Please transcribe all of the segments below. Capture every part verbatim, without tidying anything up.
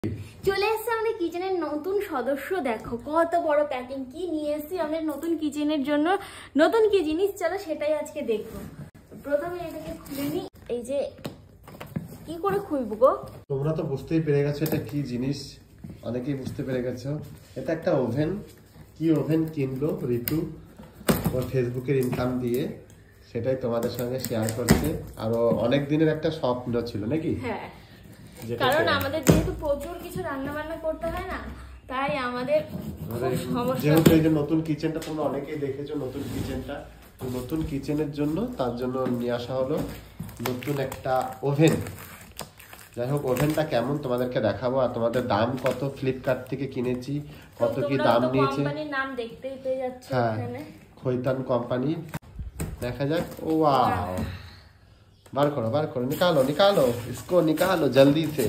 চলে এসেছে আমাদের কিচেনের নতুন সদস্য। দেখো কত বড় প্যাকিং কি নিয়ে এসেছি আমাদের নতুন কিচেনের জন্য। নতুন কি জিনিস চলো সেটাই আজকে দেখবো। প্রথমে এটাকে খুলে নি। এই যে কি করে খুলবো গো? তোমরা তো বুঝতেই পেরে গেছো এটা কি জিনিস, অনেকেই বুঝতে পেরে গেছো। এটা একটা ওভেন। কি ওভেন কিনলো ঋতু ওর ফেসবুকের ইনকাম দিয়ে, সেটাই তোমাদের সঙ্গে শেয়ার করছে। আরো অনেক দিনের একটা স্বপ্ন ছিল নাকি? হ্যাঁ, কারণ আমাদের যেহেতু প্রচুর কিছু রান্না বান্না করতে হয় না, তাই আমাদের যেহেতু এই যে নতুন কিচেনটা তোমরা অনেকেই দেখেছো, নতুন কিচেনটা নতুন কিচেনের জন্য তার জন্য নিয়ে আসা হলো নতুন একটা ওভেন। যাই হোক, ওভেনটা কেমন তোমাদেরকে দেখাবো, আর তোমাদের দাম কত, ফ্লিপকার্ট থেকে কিনেছি, কত কি দাম নিয়েছে। কোম্পানির নাম দেখতেই পেয়ে যাচ্ছে এখানে, খৈতান কোম্পানি। দেখা যাক। ও ওয়াও, बार करो बार करो, निकालो निकालो इसको, निकालो जल्दी से।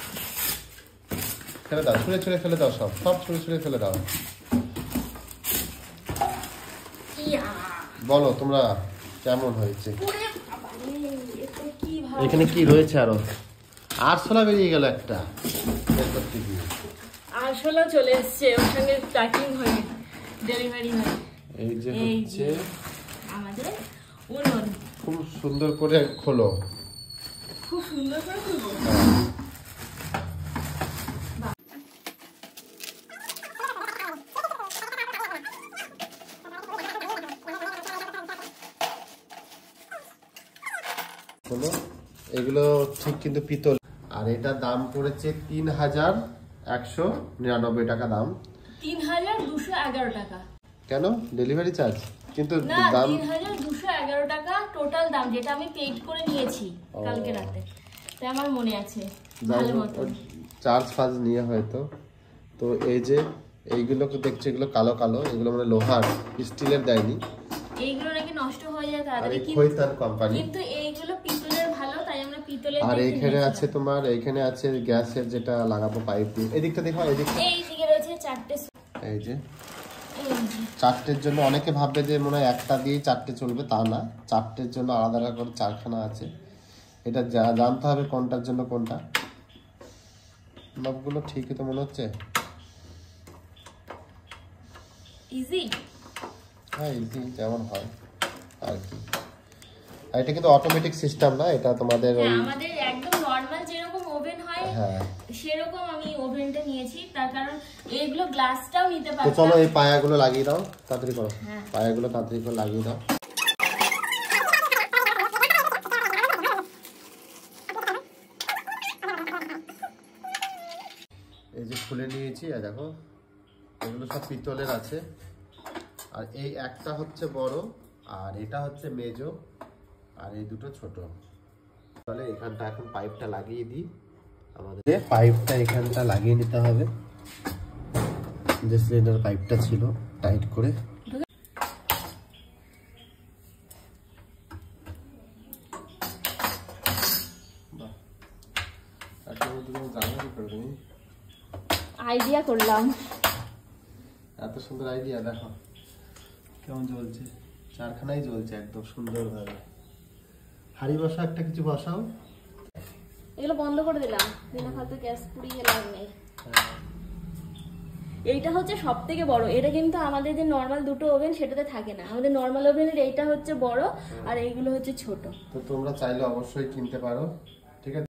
फेले दाओ, छुड़े छुड़े फेले दाओ, सब सब छुड़े छुड़े फेले दाओ। বলো তোমরা কেমন হয়েছে। এখানে কি রয়েছে? আরো আরশোলা বেরিয়ে গেল একটা, আরশোলা চলে এসেছে ওর সঙ্গে প্যাকিং হয়ে ডেলিভারি হয়। এই যে হচ্ছে আমাদের উনুন। খুব সুন্দর করে খোলো, খুব সুন্দর করে খুলবো। খোলো। এগুলো ঠিক কিন্তু পিতল, আর এটার দাম পড়েছে তিন হাজার একশো নিরানব্বই টাকা দাম। তিন হাজার দুশো এগারো টাকা। কেন? ডেলিভারি চার্জ কিন্তু দাম তিন হাজার দুশো এগারো টাকা টোটাল দাম, যেটা আমি পেড করে নিয়েছি কালকে রাতে, তাই আমার মনে আছে ভালো মতো। চার্জ ফার্জ নিয়ে হয়তো। তো এই যে এইগুলো দেখছো, এগুলো কালো কালো, এগুলো মানে লোহার, স্টিলের দেয়নি। এইগুলো নাকি নষ্ট হয়ে যায় তাড়াতাড়ি, খৈতান কোম্পানি, কিন্তু এইগুলো পিতলের ভালো, তাই আমরা পিতলের। আর এইখানে আছে তোমার, এইখানে আছে গ্যাসের যেটা লাগাবো পাইপ দিয়ে। এদিকটা দেখো, এদিকটা এইদিকে রয়েছে চারটে। এই যে চারটের জন্য অনেকে ভাববে যে মনে হয় একটা দিয়ে চারটে চলবে, তা না, চারটের জন্য আলাদা আলাদা করে চারখানা আছে। এটা জানতে হবে কোনটার জন্য কোনটা। মাপগুলো ঠিকই তো মনে হচ্ছে। ইজি, হ্যাঁ ইজি যেমন হয় আর কি। আর এটা কিন্তু অটোমেটিক সিস্টেম না, এটা তোমাদের ওই আমাদের একদম নরমাল যেরকম ওভেন হয় হ্যাঁ সেরকম আমি ওভেনটা নিয়েছি, তার কারণ এইগুলো গ্লাসটাও নিতে পারতাম। তো চলো এই পায়াগুলো লাগিয়ে দাও, তাড়াতাড়ি করো। পায়াগুলো তাড়াতাড়ি করে লাগিয়ে দাও। এই যে খুলে নিয়েছি, আর দেখো এগুলো সব পিতলের আছে, আর এই একটা হচ্ছে বড়, আর এটা হচ্ছে মেজো, আর এই দুটো ছোট। তাহলে এখানটা এখন পাইপটা লাগিয়ে দিই। আমাদের পাইপটা এখানটা লাগিয়ে নিতে হবে, যে সিলিন্ডার পাইপটা ছিল টাইট করে। আইডিয়া করলাম, এত সুন্দর আইডিয়া। দেখো কেমন জ্বলছে, চারখানাই জ্বলছে একদম সুন্দর ভাবে। হাড়ি বসা একটা কিছু বসাও। এগুলো বন্ধ করে দিলাম, দিনে ফালতু গ্যাস পুড়িয়ে লাভ নেই। এইটা হচ্ছে সব থেকে বড়। এটা কিন্তু আমাদের যে নর্মাল দুটো ওভেন সেটাতে থাকে না, আমাদের নর্মাল ওভেনের এইটা হচ্ছে বড়, আর এইগুলো হচ্ছে ছোট। তো তোমরা চাইলে অবশ্যই কিনতে পারো, ঠিক আছে।